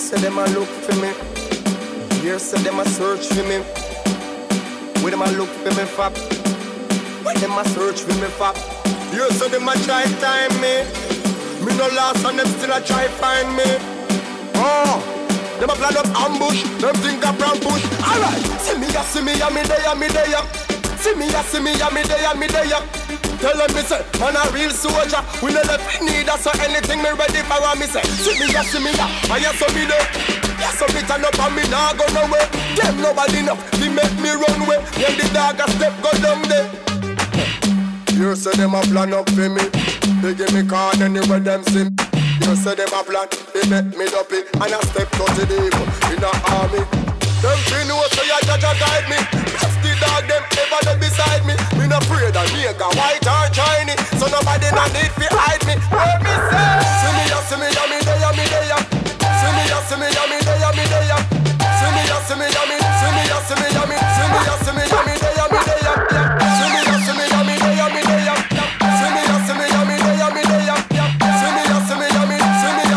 say them a look for me. Here say them a search for me. Where them a look for me for? Where them a search for me for? Here say them a try time me. Me no lost and them still a try find me. Oh, them a plan up ambush. Them think a brown bush. Alright, see me a me day, me day. See me a me day, me day. Tell them me say, man a real soldier. We no left need us so anything me ready for me say. See me a, I a so me there. Yeah, so me turn up and me nah go nowhere. Them nobody know, they make me run away. When the dog a step go down there. You say them a plan up for me. They give me card anywhere them see me. You say them a plan, they make me dopey. And I step to the devil in the army. Them three know so your judge a guide me. Just the dog them ever there beside me. Me no afraid of nigga white or shiny. So nobody no need to hide me. Where me say? See me a me day, me day. See me a me day, me day. See me a me day, me day. See me a me day, me day. See me a me day, me day. See me a me day, me day. See me a me day, me day. See me a me day, me day.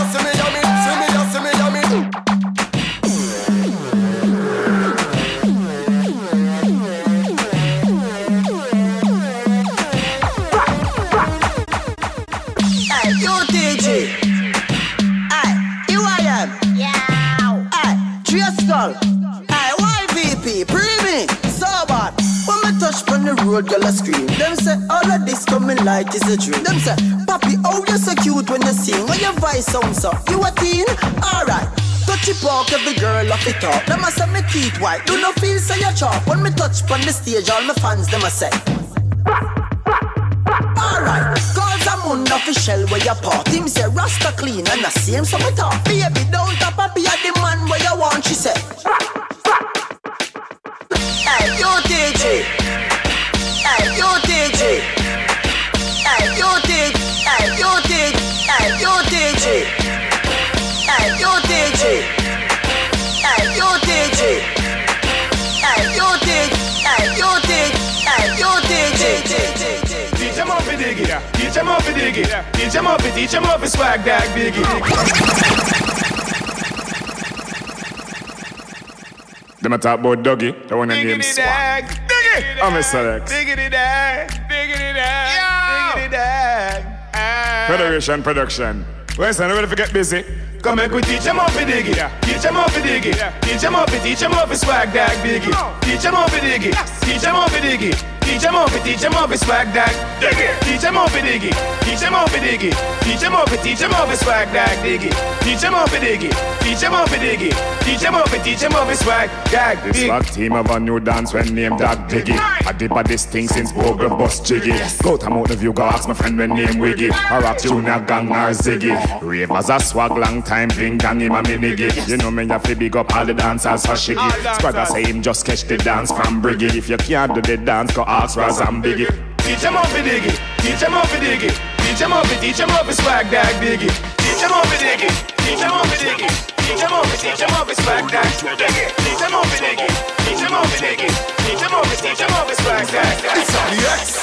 Road girl a scream. Them say all of this coming like is a dream. Them say, Papi, oh you so cute when you sing. When your voice sounds up, you a teen? Alright. Touch it park, every girl off it up. Them a say me teeth white, do not feel so you chop. When me touch on the stage, all my fans them a say. Alright, cause I'm unofficial where you part. Him say Rasta clean and the same so me talk. Baby, don't tap Papi at the man where you want, she say. Hey, you DJ. Hey, you DJ. Hey, you DJ. Hey, you DJ. Hey, you DJ. Hey, you DJ. Hey, you DJ. Hey, you DJ. Hey, you DJ. Hey, you DJ. Teach him off it, Diggy. Teach him off it, Diggy. Teach him off it, swag dag, Diggy. Them a talk about Dougie, the one that named Swag. Diggy! I'm a select. Diggity dag, diggity dag, diggity dag. Federation production. Where's the ready to get busy? Come make we teach him off it, Diggy. Teach him off it, Diggy. Teach him off it, swag dag, Diggy. Teach him off it, Diggy. Teach him off it, Diggy. Teach him off it, swag dag, Diggy. Teach him off it, Diggy. Teach him off it, Diggy. Teach him off it, swag dag, Diggy. Teach him off it, Diggy. Teach him off it, Diggy. Teach him off it, swag dag, Diggy. This swag team of a new dance when named Dog Diggy. I did by this thing since Bogle Bus Jiggy. Go to out the view, go ask my friend when name Wiggy. Or rock Junior Gang or Ziggy. Rave as a swag long time, bling gang him a miniggy. You know me have to big up all the dancers for Shiggy. Squadder say him just catch the dance from Briggy. If you can't do the dance, go ask Raz and Biggie. Teach him off it, Diggy. Teach him off it, Diggy. Teach him off it, swag dag, Diggy. Teach him off it, Diggy. Teach him off it, Diggy. Teach him off it, swag dag, Diggy. Teach him off it, Diggy. Teach him off it, Diggy. Teach him off it, swag dag. It's on the X.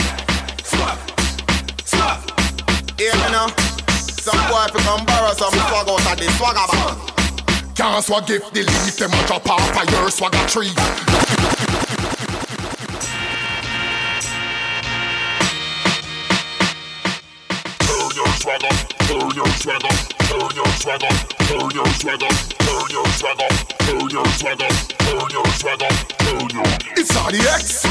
Swag. Here you know. Some boy fi come borrow some swag out of the swagger bag. Can't swag if the leaf them a drop off of your swagger tree. It's all the X.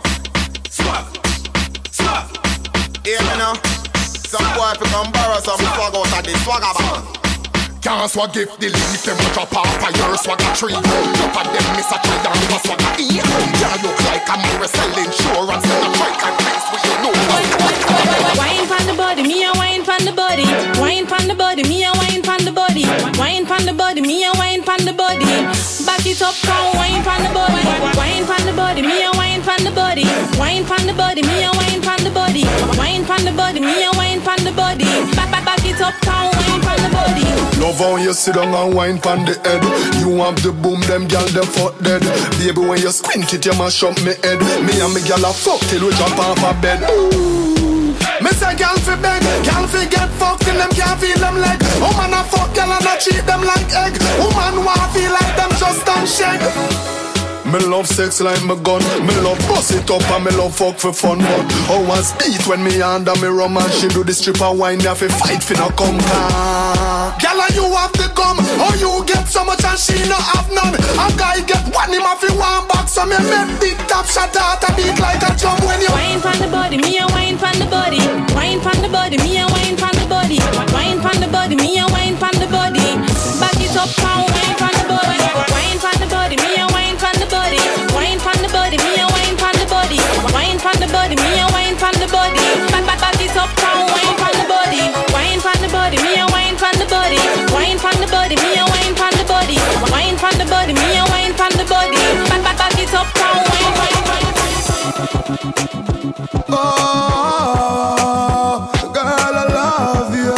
Swag. Here you know. Some boy fi come borrow some swag out of the swagger bag. Can't swag if the leaf them a drop off of your swagger tree. Drop of them miss a try down the swagger E. Can't look like a mirror selling insurance in a trike and place where you know. Wine pon the body, me a wine pon the body. Wine pon the body, me a wine pon the body. Wine pon the body, me a wine pon the body. Back it up, come wine pon the body. Wine pon the body, me a wine pon the body. Wine pon the body, me a wine pon the body. Wine pon the body, me a wine pon the body. Back it up, come wine pon the body. Love how you sit down and wine pon the head. You have the boom, them gal them fuck dead. Baby when you squint it, you mash up me head. Me and me gal a fuck till we jump off a bed. Me say gal fi beg, gal fi get fucked and them can't feel them leg. Oh man a fuck gal and a I treat them like egg. Woman wanna feel like them just don't shake. Me love sex like my gun. Me love bust it up and me love fuck for fun. But how was beat when me under me rum and she do the stripper wine. You have to fight for no come. Girl, and you have the gum. How you get so much and she no have none. A guy get one him off in one box. So me make big top shot out a beat like a drum when you wine from the body, me a wine from the body. Wine from the body, me a wine from the body. Wine from the body, me a wine from the body. Back it up, pound wine from the body. Wine from the body, me a wine from the body. Wine from the body, me a wine from the body. Wine from the body, me a wine from the body. Back it up, pound wine from the body. Wine from the body, me a wine from the body. Wine from the body, me a wine from the body. Wine from the body, me a wine from the body. Back it up, pound wine. Oh, girl, I love you.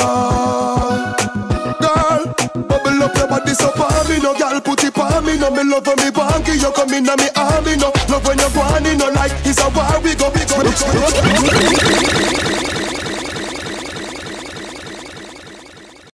Girl, bubble up your body so palm me no. Girl, put it palm me no. Me love when me banky, you come in and me army no. Love when you go on in no like it's a war we go.